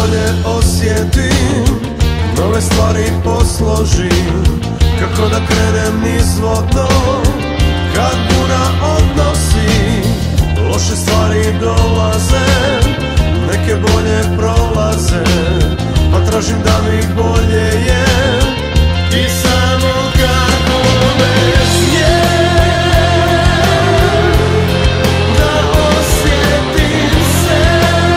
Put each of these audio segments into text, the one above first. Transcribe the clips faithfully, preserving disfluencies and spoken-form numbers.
bolje osjetim, nove stvari posložim, kako da krenem nizvodno kad bura odnosi. Loše stvari dolaze, neke bolje prolaze, pa tražim da mi bolje je i samo kako bez nje da osjetim se,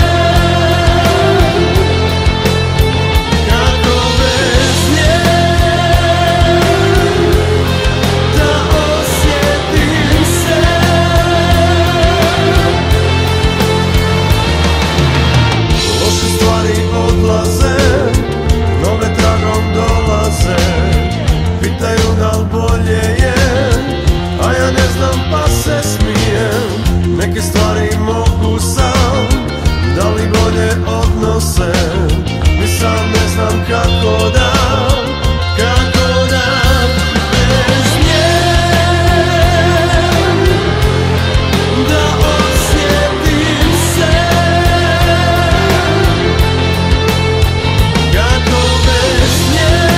kako bez nje da osjetim se. Loše stvari odlaze, nove tragom dolaze, pitaju da li bolje je, a ja ne znam pa se smijem. Neke stvari mogu sam, da li bolje odnose, ni sam ne znam kako da, kako da bez nje da osjetim se, kako bez nje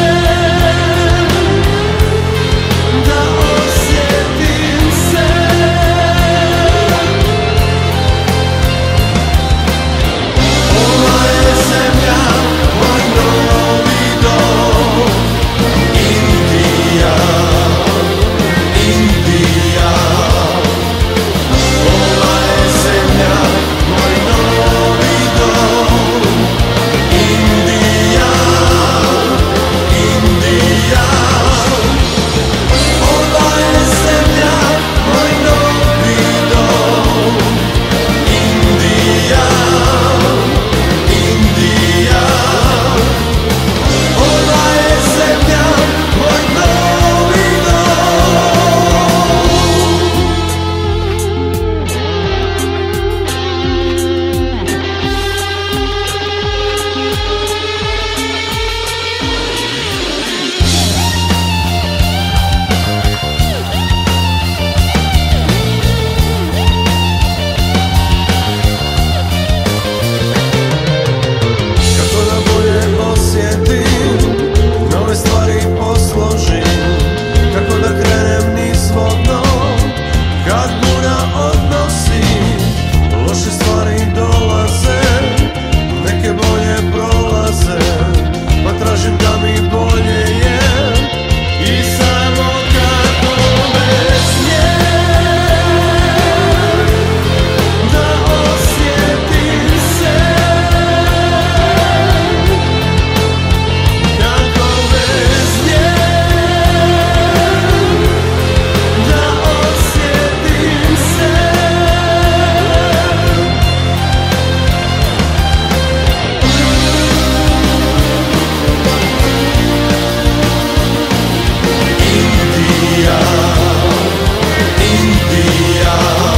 da osjetim se. Ova je zemlja moj novi dom, Indija, Indija. Ova je zemlja moj novi dom, Indija, Indija. Ova je zemlja moj novi dom, Indija, Indija. Ova je zemlja moj novi dom. Kako da bolje osjetim, nove stvari posložim, kako da krenem nizvodno kad bura odnosi. Loše stvari dolaze, neke bolje prolaze, pa tražim da mi bolje je i samo kako bez nje da osjetim se, kako bez nje da osjetim se. Indija, Indija.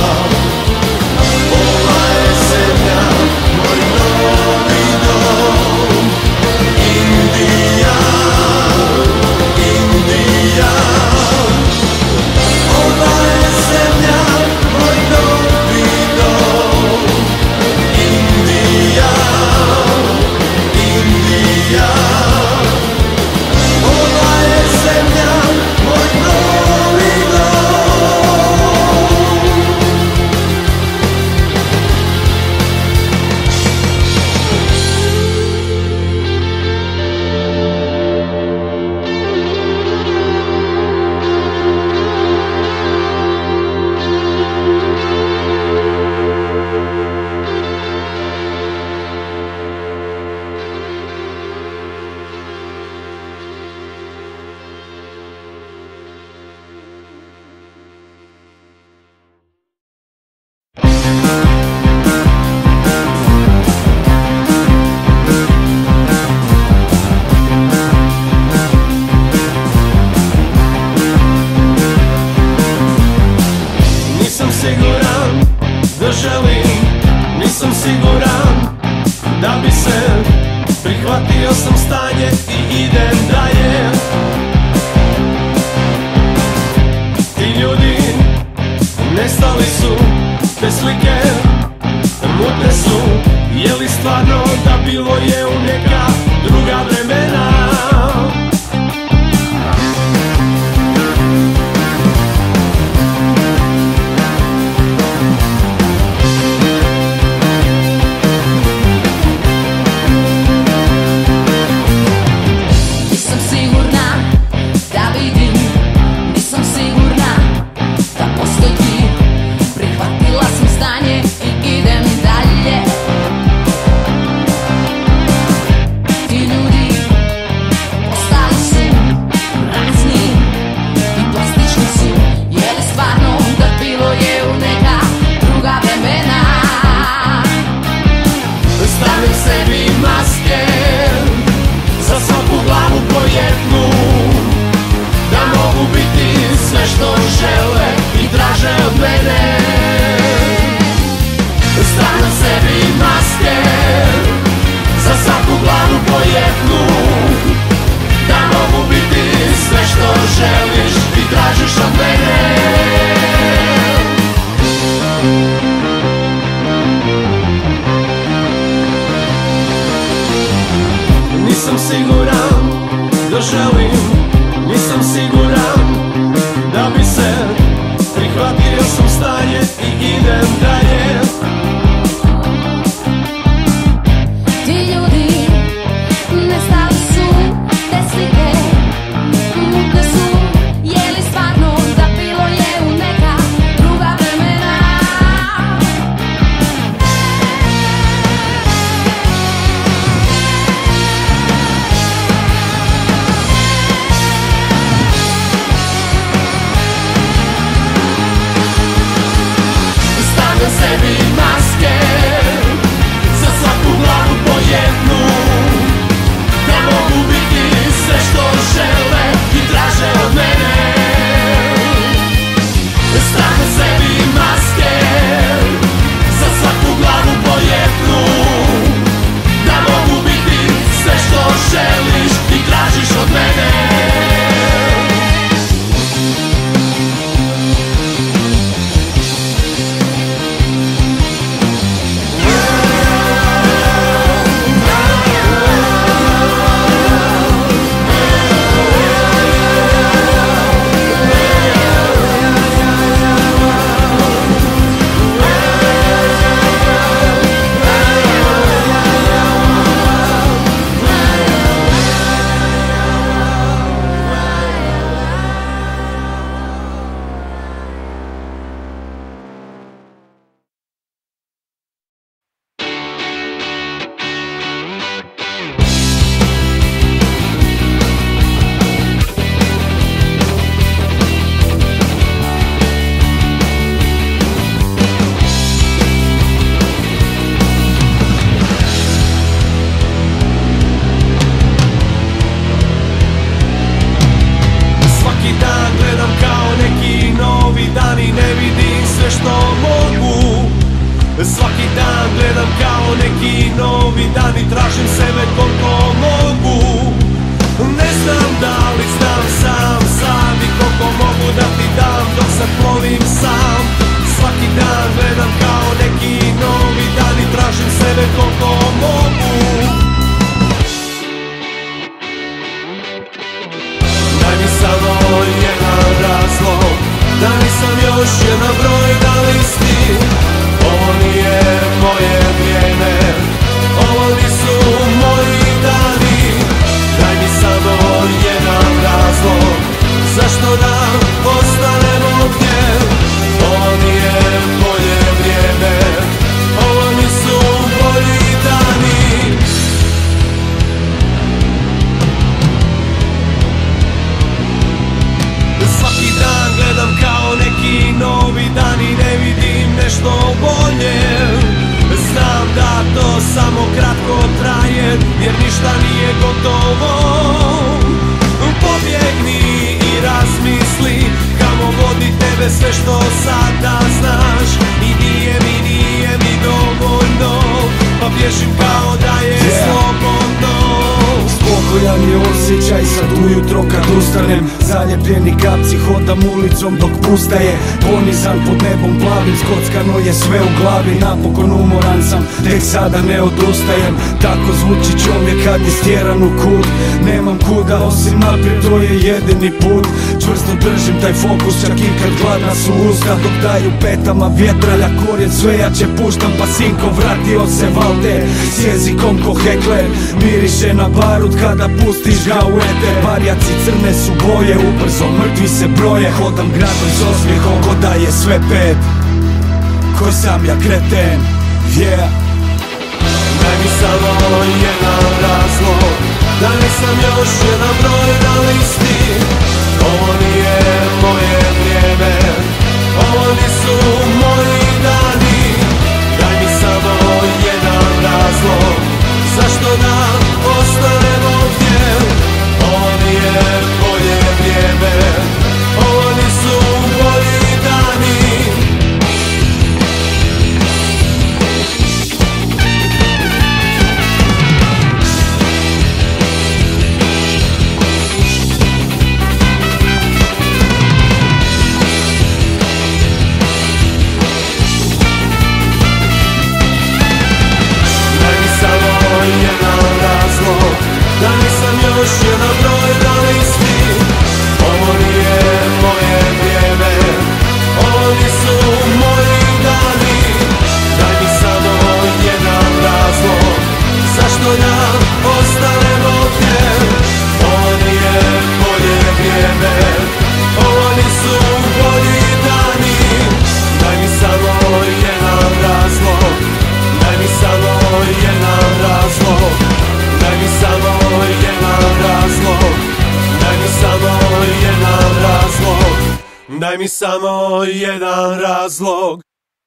Ova je zemlja moj novi dom, Indija, Indija. Ova je zemlja moj novi dom, Indija, Indija. Ova je zemlja moj novi dom. Nisam siguran da želim, nisam siguran da bi se, prihvatio sam stanje i idem dalje. Ti ljudi nestali su, te slike mutne su, je li stvarno da bilo je nisam siguran da želim, nisam siguran da bi se prihvatio sam stanje i idem dalje. Ti ljudi nestali su, te slike mutne su, je li stvarno da bilo je u neka druga vremena? Stavljam sebi maske, za svaku glavu po jednu, da mogu biti sve što žele i traže od mene. Stavljam sebi maske, za svaku glavu po jednu, da mogu biti sve što želiš i tražiš od mene. Svaki dan gledam kao neki novi dan i tražim sebe koliko mogu. Ne znam da li znam sam sad i koliko mogu da ti dam dok sad plovim sam. Svaki dan gledam kao neki novi dan i tražim sebe koliko mogu. Daj mi samo jedan razlog, da nisam još jedan broj na listi. Ovo nije moje vrijeme, ovo nisu moji dani. Daj mi samo jedan razlog, zašto da ostanem ovdje. Ovo nije moje vrijeme, ovo nisu moji dani. Svaki dan gledam kao neki novi dan i ne vidim nešto bolje. Znam da to samo kratko traje, jer ništa nije gotovo. Pobjegni i razmisli kamo vodi tebe sve što sada znaš. I nije mi, nije mi dovoljno, pa bježim kao da je yeah. slobodno. Spokojan je osjećaj sad ujutro kad ustanem. Zaljepljeni kapci hodam ulicom dok pusta je. Ponizan pod nebom plavim, skockano je sve u glavi. Napokon umoran sam, tek sada ne odustajem. Tako zvuči čovjek kad je stjeran u kut. Nemam kuda osim naprijed, to je jedini put. Čvrsto držim taj fokus čak i kad gladna su usta. Dok daju petama vjetralja korijen, sve jače puštam. Pa sinko vratio se valde s jezikom ko hekler. Miriše na barut kada pustiš ga u eter. Barjaci crne su boje, ubrzo mrtvi se broje. Hodam gradom s osmijehom ko da je sve pet. Koji sam ja kreten, yeah. Daj mi samo jedan razlog, da nisam još jedan broj na listi. Ovo nije moje vrijeme, ovo nisu moji dani. Daj mi samo jedan razlog, zašto da ostanem ovdje. Ovo nije moje vrijeme, ovo nisu moji dani. ostanem ovdje. Ovo nije bolje vrijeme, ovo nisu bolji dani. Daj mi samo jedan razlog, daj mi samo jedan razlog, daj mi samo jedan razlog, daj mi samo jedan razlog, daj mi samo jedan razlog.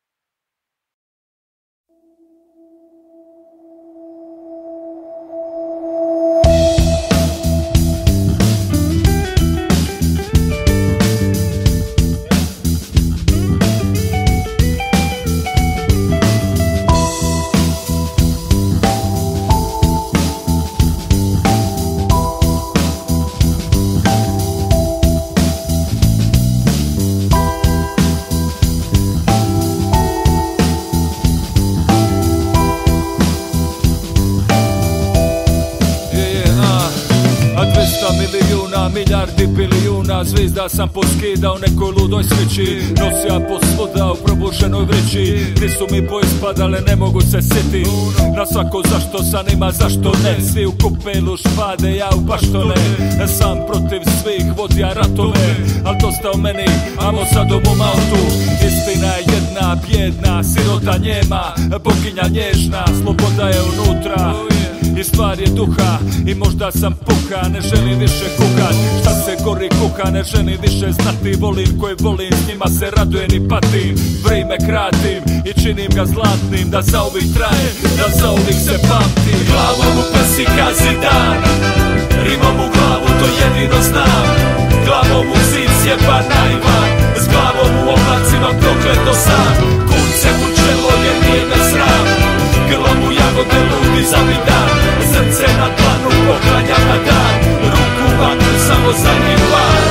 Milijuna, milijardi, bilijuna zvijezda sam poskidao nekoj ludoj svići. Nosija po svuda u probušenoj vreći. Gdje su mi boje spadale, ne mogu se sjetit. Na svako zašto sam ima, zašto ne. Svi u kupelu špade, ja u baštone. Sam protiv svih vodia ratove, al dosta u meni, amo sad u mom autu. Istina je jedna, bjedna, sirota njema, boginja nježna, sloboda je unutra. I stvar je duha, i možda sam puka, ne želim više kukat. Šta se gori kuka, ne želim više znati. Volim koje volim, s njima se radujem i patim. Vrime kratim i činim ga zlatnim, da zauvijek traje, da zauvijek se pamti. Glavom u pesika zidan, rimom u glavu, to jedino znam. Glavom u zid sjeba naivan, s glavom u oblacima prokleto sam. Kucem u čelo jer nije me sram, grlom u jagode ludi zavidan. Srce na dlanu poklanjam na dan, ruku u vatru samo za njim var.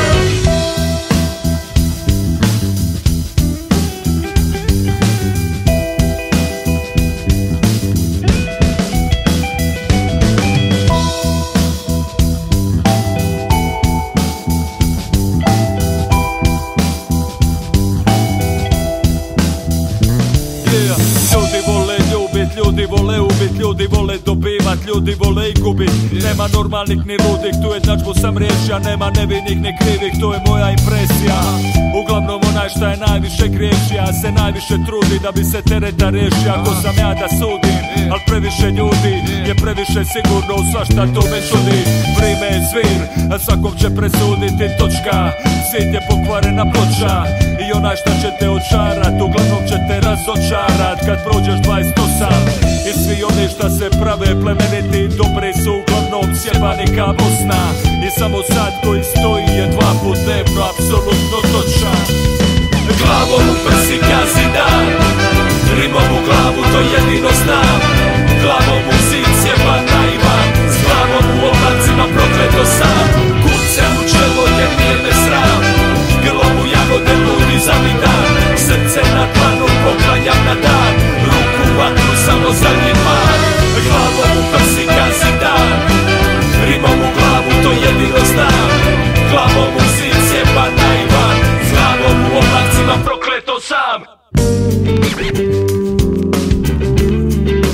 Ljudi vole ubit, ljudi vole dobivat, ljudi vole i gubit. Nema normalnih ni ludih, tu jednadžbu sam riješio. Nema nevinih ni krivih, to je moja impresija. Uglavnom onaj šta je najviše griješija se najviše trudi da bi se tereta riješio. Ako sam ja da sudim, al previše ljudi je previše sigurno u svašta to me čudi. Vrime je zvir, a svakom će presuditi točka. Zid je pokvarena ploča i onaj šta će te očarat, uglavnom će te razočarat kad prođeš dvadeset osam. I svi oni šta se prave plemeniti, dobri su uglavnom sjebani ka Bosna. I samo sad koji stoji je dva put dnevno apsolutno točan. Glavom u pesika zidan, rimom u glavu to jedino znam. Glavom u zid sjeba naivan, s glavom u oblacima prokleto sam. Kucem u čelo jer nije me sram, grlom u jagode ludi zavidan. Srce na dlanu poklanjam na dan, ruku u vatru samo za njim mar. Glavom u pesika zidan, rimom u glavu to jedino znam. Glavom u zid sjeba naivan, s glavom u oblacima prokleto sam.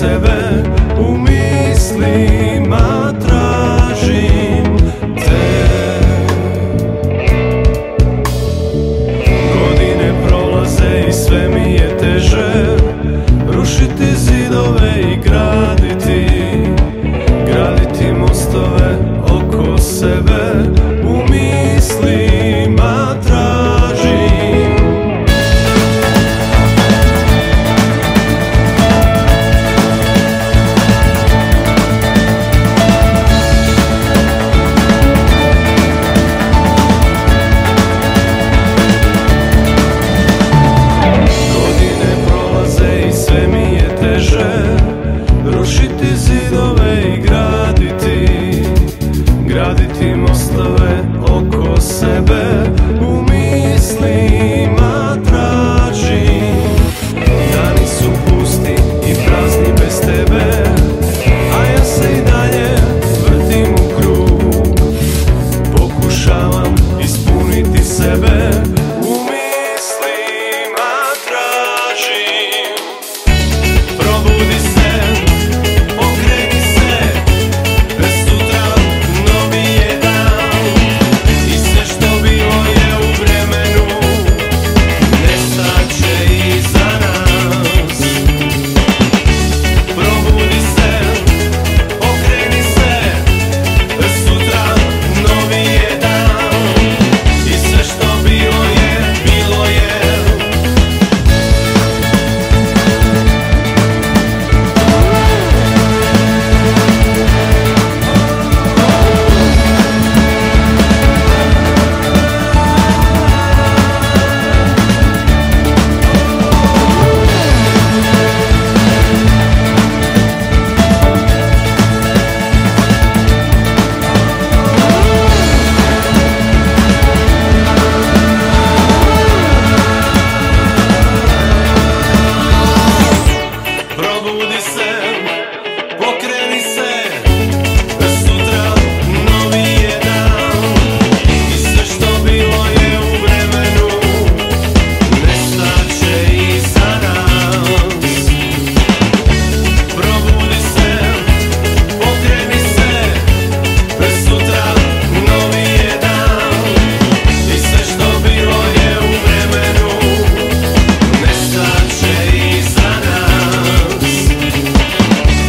sebe, u mislima tražim te. Godine prolaze i sve mi je teže rušiti zidove i graditi, graditi mostove oko sebe, u mislima tražim. Godine prolaze i sve mi je teže rušiti zidove i graditi, graditi mostove oko sebe, u mislima tražim. Dani su pusti i prazni bez tebe, a ja se i dalje vrtim u krug. Pokušavam ispuniti sebe, u mislima tražim. Probudi se, pokreni se, sutra novi je dan i sve što bilo je u vremenu nestat će iza nas. Probudi se, pokreni se, sutra novi je dan i sve što bilo je, bilo je. Probudi se, pokreni se, sutra novi je dan i sve što bilo je u vremenu nestat će iza nas. Probudi se, pokreni se, sutra novi je dan i sve što bilo je u vremenu nestat će iza nas.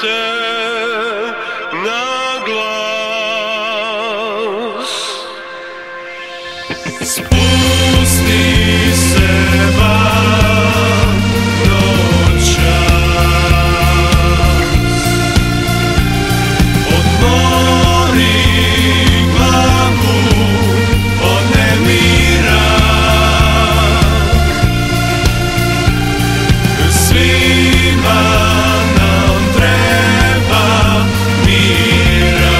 se na glas. Spusti se van noćas, odmori glavu od nemira. Svima nam treba mira.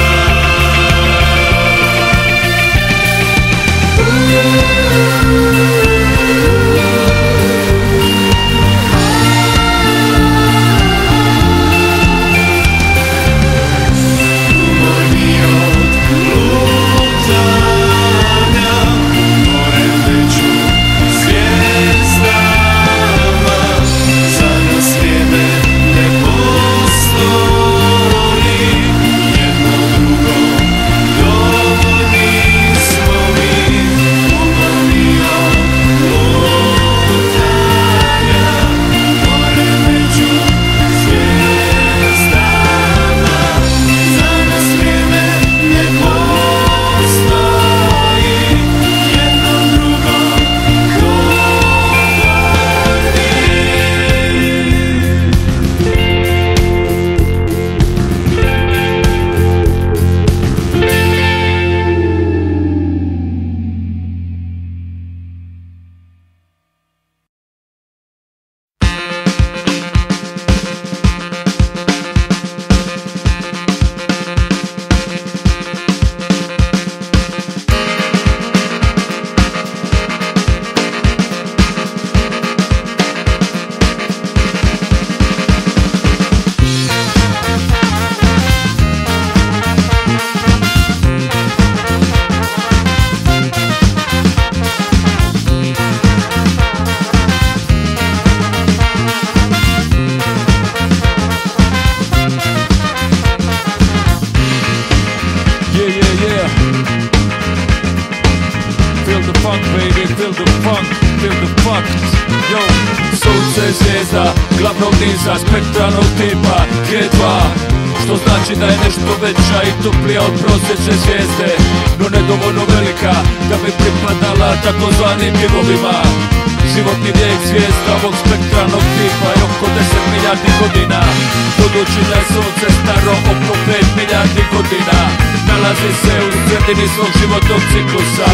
funk, baby, feel the funk, feel the funk. Yo, sunce zvijezda, glavnog niza, spektralnog tipa G dva, što znači da je nešto veća i toplija od prosječne zvijezde, no nedovoljno velika da bi pripadala takozvanim divovima. Životni vijek zvijezda ovog spektralnog tipa je oko deset milijardi godina, budući da je sunce staro oko pet milijardi godina. Nalazi se u sredini svog životnog ciklusa,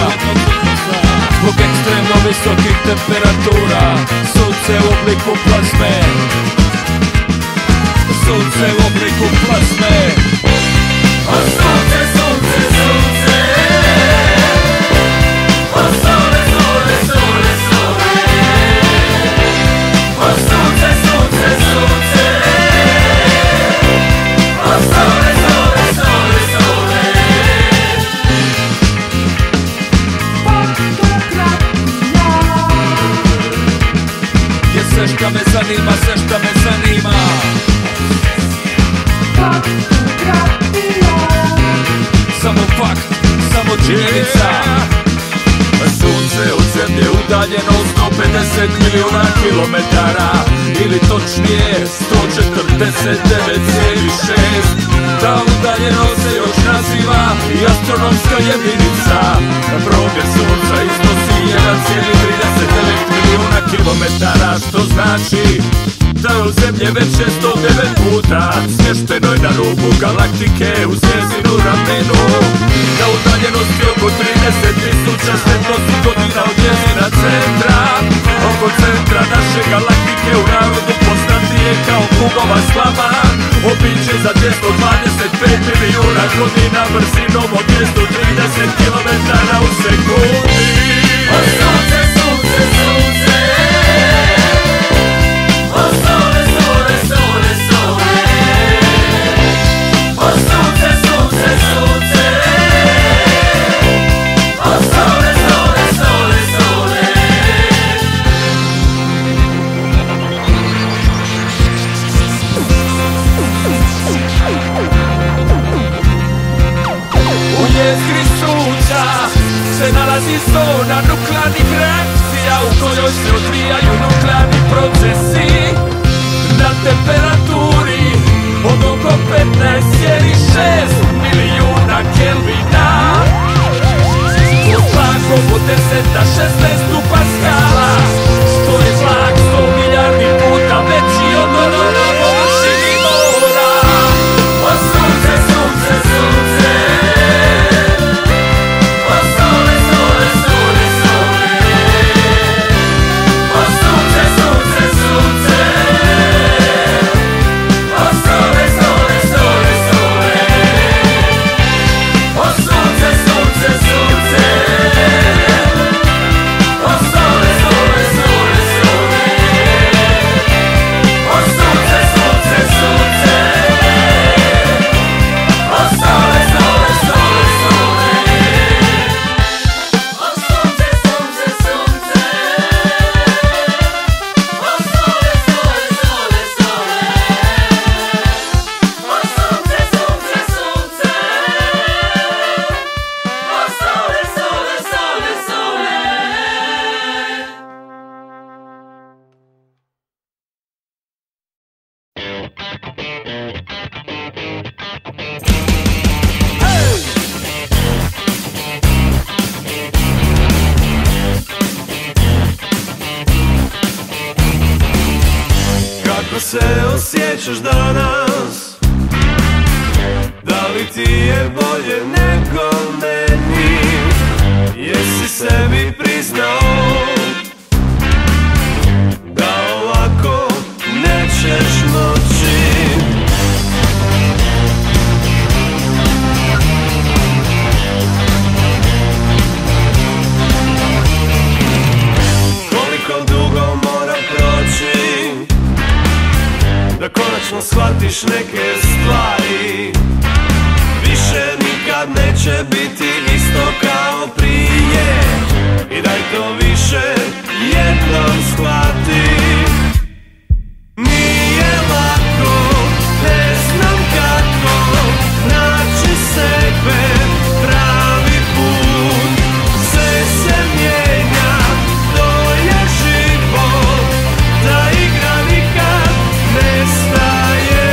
zbog ekstremno visokih temperatura. Sunce u obliku plazme, sunce u obliku plazme. O sunce, sunce, sunce, o sole, sole, sole, sole, o sunce, sunce, sunce, o sole, sole, sole, sole. Je sve šta me zanima, sve šta me zanima. Samo fakt, samo činjenica. Sunce od zemlje udaljeno sto pedeset milijuna kilometara, ili točnije sto četrdeset devet zarez šest. Ta udaljenost se još naziva i astronomska jedinica. Probir sunca iznosi jedan zarez trideset devet milijuna kilometara, što znači da je od zemlje već šesto devet puta smještenoj na rubu galaktike u zvjezdinu ramenu. Da udaljenosti oko trideset tisuća svjetlosnih godina od njezina centra. Oko centra naše galaktike u narodu poznati je kao kugova slama. Obiđe za dvjesto dvadeset pet milijuna godina brzinom od dvjesto trideset kilometara u sekundi. O sunce, sunce, sunce, o sole, sole, sole, sole, o sunce, sunce, sunce, o sole, sole, sole, sole. U jezgri sunca se nalazi oko petnaest zarez šest milijuna Kelvina. Pod tlagom od deseta šesnaestu Paskala, što je tlak sto milijardi puta veći od onoga na površini mora. O sunce, sunce, sunce, o sole, sole, sole, sole, o sunce, sunce, sunce, o sole, sole, sole, sole, o sunce, sunce, sunce, o sole, sole, sole, sole, o sunce, sunce, sunce, o sole, sole, sole, sole, o sunce, sunce, sunce, o sole, sole, sole, sole, o sunce, sunce, sunce, o sole, sole, sole, sole. Kako se osjećaš danas? Da li ti je bolje nego meni? Jesi sebi priznao da ovako nećeš moći? Koliko dugo mora proći da konačno shvatiš neke stvari? Više nikad neće biti isto kao prije, i daj to više jednom shvati. Nije lako, ne znam kako naći sebe, pravi put. Sve se mijenja, to je život, ta igra nikad ne staje.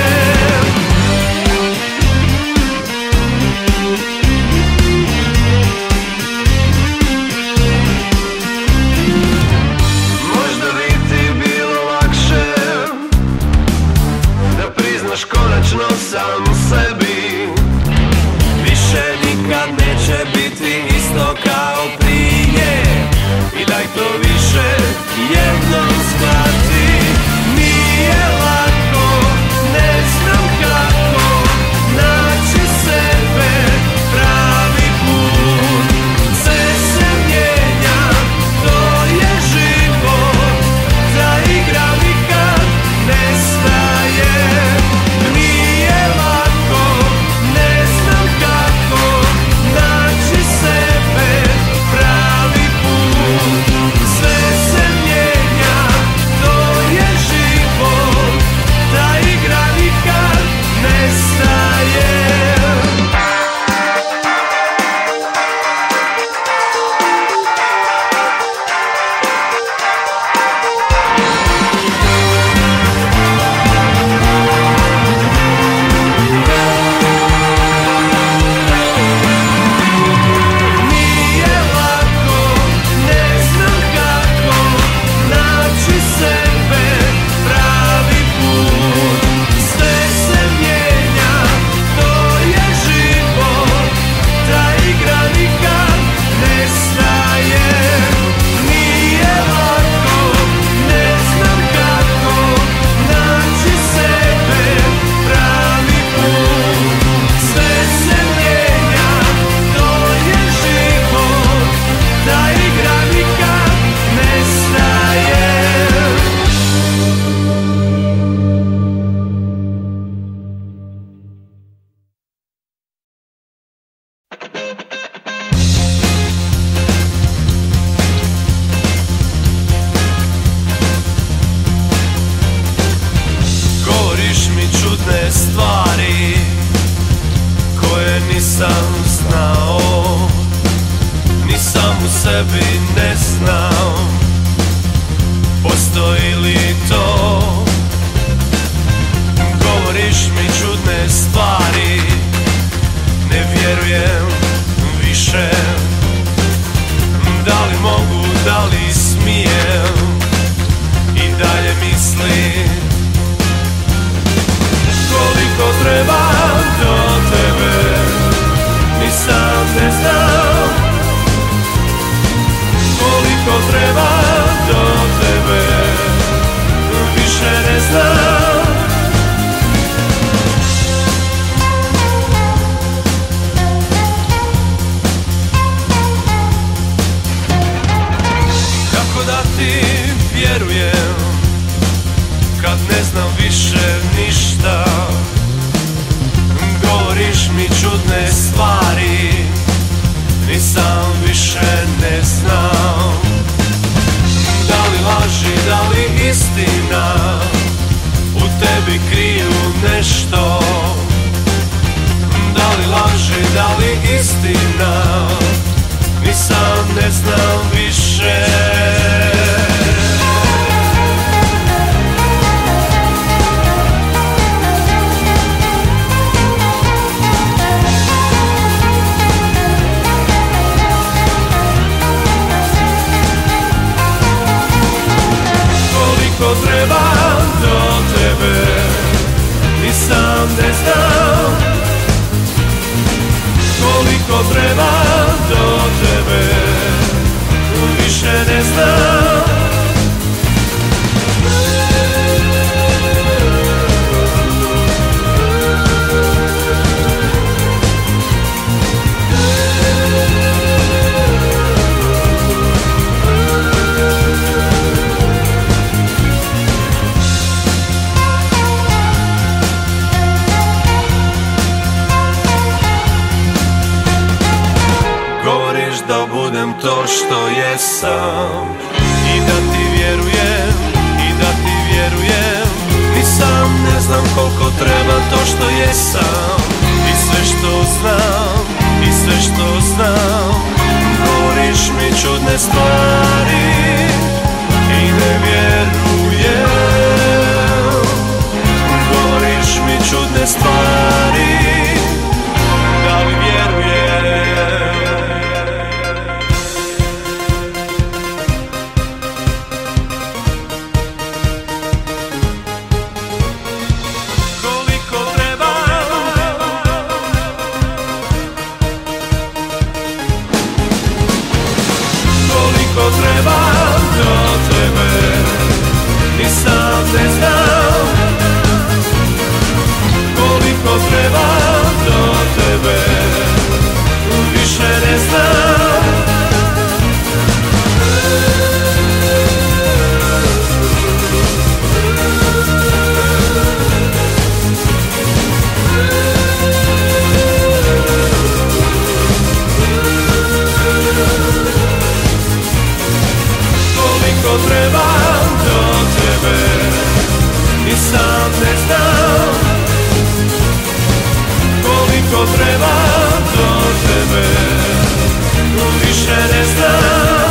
Možda bi ti bilo lakše da priznaš konačno sam sebi. Više nikad neće biti isto kao prije, i daj to više jednom shvati. Nije lako, ne znam kako naći sebe, pravi put. Sve se mijenja, to je život, ta igra nikad ne staje. Nije lako, ne znam kako naći sebe, pravi put. Sve se mijenja, ne znam više. Koliko trebam do tebe, ni sam ne znam. Koliko trebam do tebe, više ne znam. Da budem to što jesam i da ti vjerujem, i da ti vjerujem. Ni sam ne znam koliko treba to što jesam i sve što znam, i sve što znam. Govoriš mi čudne stvari i ne vjerujem. Govoriš mi čudne stvari, da li vjerujem? Trebam do tebe, ni sam ne znam. Koliko trebam do tebe, više ne znam. Koliko trebam do tebe, ni sam ne znam. Koliko trebam do tebe, više ne znam.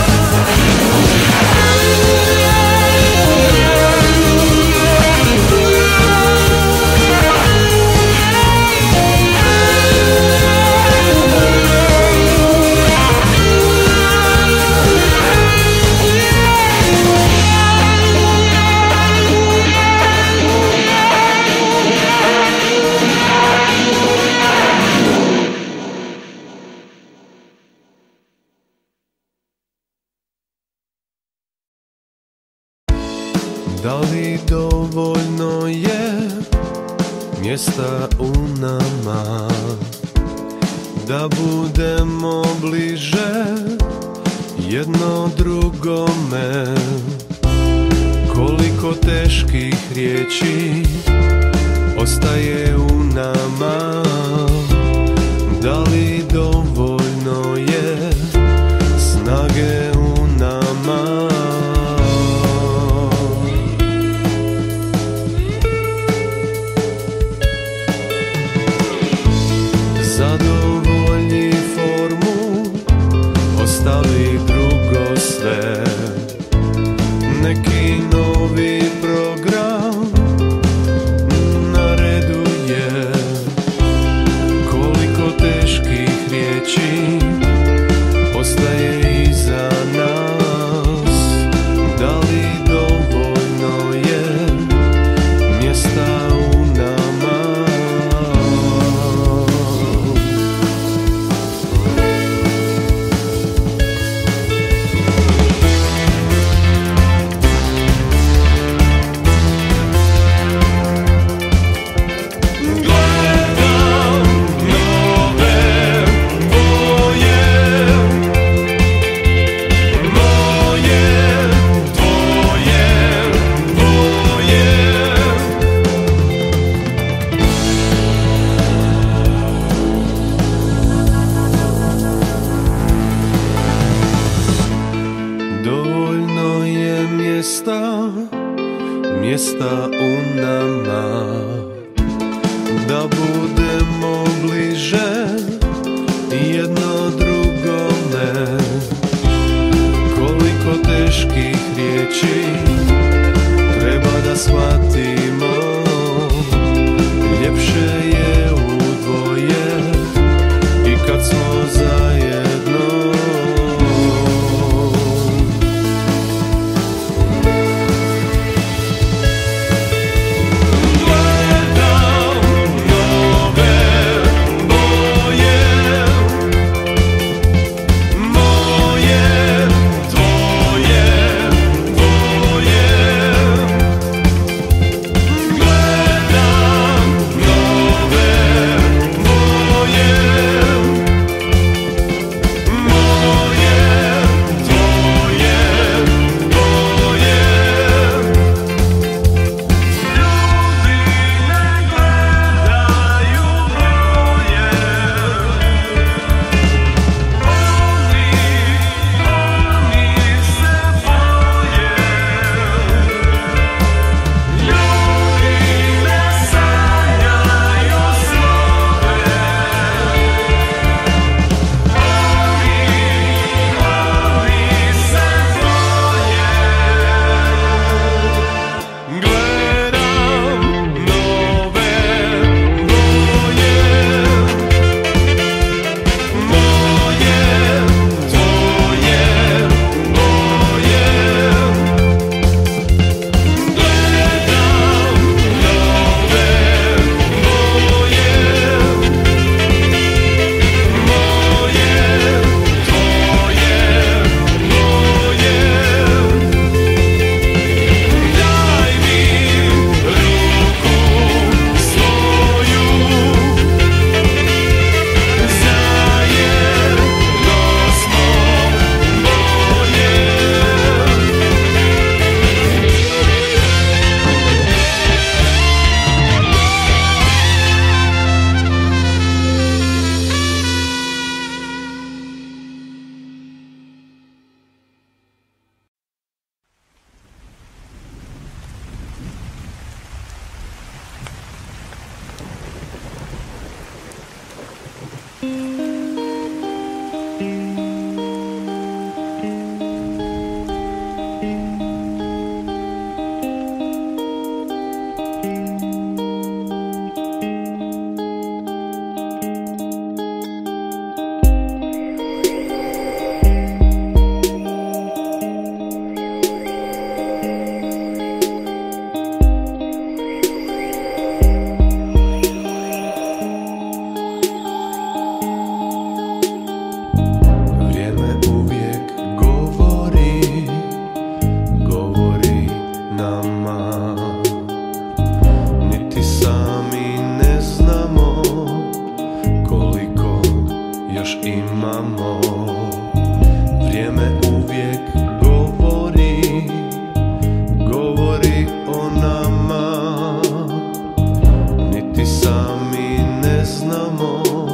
Da li dovoljno je mjesta u nama da budemo bliže jedno drugome? Koliko teških riječi ostaje u nama? Da li dovoljno je snage u nama? Zadovoljni formu, ostavi drugo sve. Neki novi program na redu je. Koliko teških riječi ostaje iza nas? Da li dovoljno je mjesta u nama? Mjesta u nama da budemo bliže jedno drugome. lakih riječi treba da shvatimo, ljepše je u dvoje i kad smo zajedno. znamo